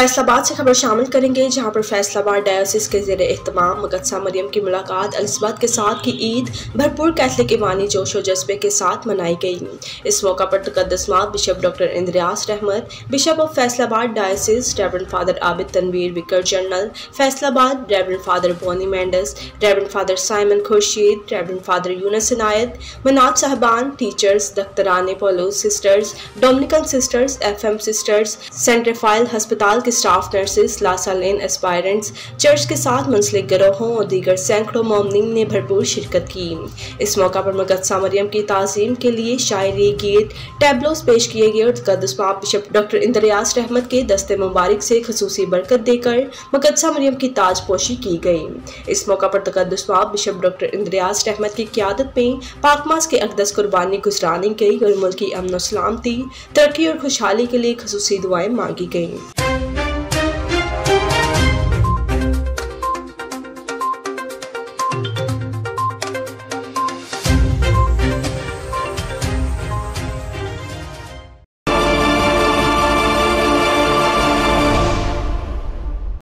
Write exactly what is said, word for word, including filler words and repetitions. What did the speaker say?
फैसलाबाद से खबर शामिल करेंगे, जहां पर फैसलाबाद डायोसिस के ज़ेरे एहतमाम मुक़द्दसा मरियम की मुलाकात एलिज़ाबेथ के साथ की ईद भरपूर कैथलिक ईमानी जोश व जज्बे के साथ मनाई गई। इस मौका पर तक़द्दुस माब bishop doctor Andreas Rehmat, bishop of Faisalabad diocese, reverend father Abid Tanveer vicar general Faisalabad, reverend father Bonnie Mendes, reverend father Simon Khurshid, reverend father Younis Inayat, मनात साहबान, टीचर्स, दख्तरान पोलोस sisters, Dominican sisters, F M sisters, saint Raphael अस्पताल के staff nurses, Lasallian aspirants, church के साथ मुंसलिक गिरोहों और दीगर सैकड़ों मोमिनीन ने भरपूर शिरकत की। इस मौका पर मुक़द्दसा मरियम की ताज़ीम के लिए शायरी, गीत, टैबलोस पेश किए गए और तक़द्दुस माब बिशप डॉक्टर इंद्रियास रहमत के दस्ते मुबारक से खुसूसी बरकत देकर मुक़द्दसा मरियम की ताजपोशी की गई। इस मौका पर तक़द्दुस माब बिशप डॉक्टर इंद्रियास रहमत की क़यादत में पाकमास के अक़दस कुर्बानी गुजरानी गई और मुल्क की अमन और सलामती, तरक्की और खुशहाली के लिए खुसूसी दुआएं मांगी गईं।